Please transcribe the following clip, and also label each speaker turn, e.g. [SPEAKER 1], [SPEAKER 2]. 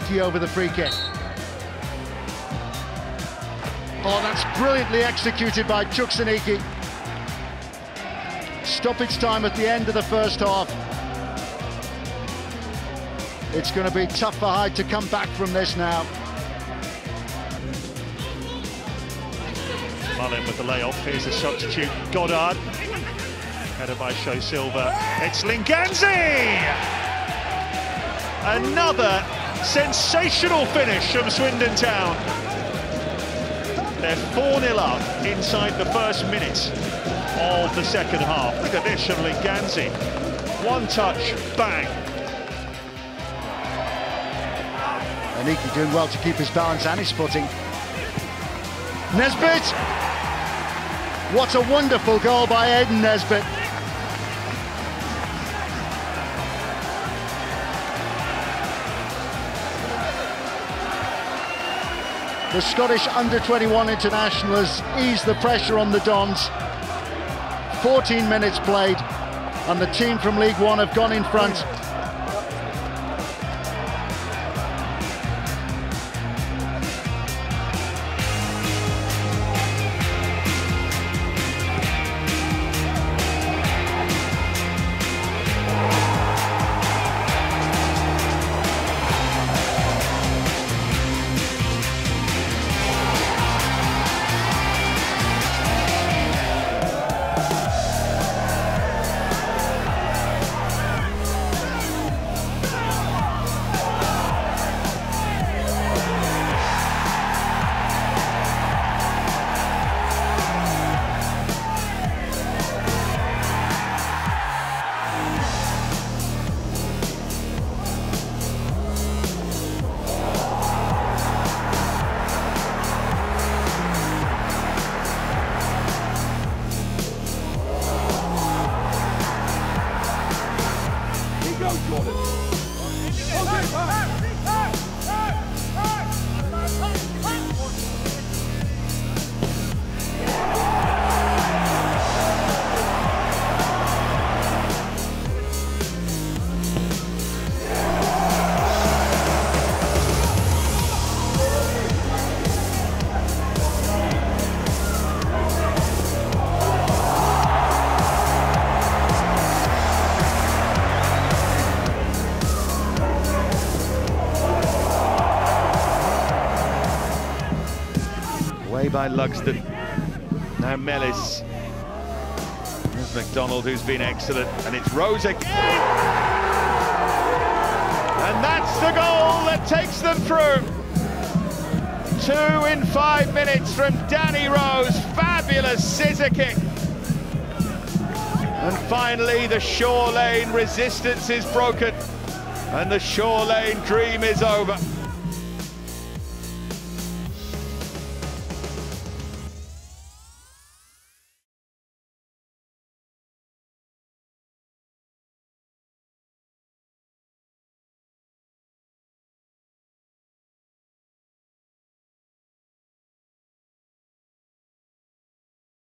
[SPEAKER 1] Aniki over the free kick. Oh, that's brilliantly executed by Csikszentmihalyi. Stoppage time at the end of the first half. It's going to be tough for Hyde to come back from this now.
[SPEAKER 2] Mullin with the layoff. Here's a substitute, Goddard. Header by Sho Silva. It's Linganzi! Another sensational finish from Swindon Town. They're 4-0 up inside the first minute of the second half. Look at this from Linganzi. One touch, bang.
[SPEAKER 1] Aniki doing well to keep his balance and his footing. Nesbitt! What a wonderful goal by Aidan Nesbitt. The Scottish under-21 international has eased the pressure on the Dons. 14 minutes played, and the team from League One have gone in front.
[SPEAKER 3] Away by Lugsden. Now Mellis. There's McDonald, who's been excellent, and it's Rose again. And that's the goal that takes them through. 2 in 5 minutes from Danny Rose. Fabulous scissor kick. And finally, the Shore Lane resistance is broken, and the Shore Lane dream is over.